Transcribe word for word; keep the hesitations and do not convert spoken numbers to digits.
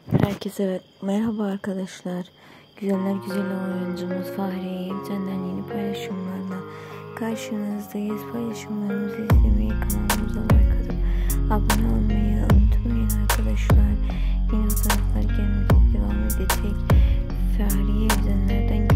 Herkese merhaba arkadaşlar. Güzeller güzeli oyuncumuz Fahriye Evcenden yeni paylaşımlarla karşınızdayız. Paylaşımlarımızı izlemeyi, kanalımıza like atıp abone olmayı unutmayın arkadaşlar. Yeni fotoğraflar gelmeye devam edecek. Fahriye Evcenden'den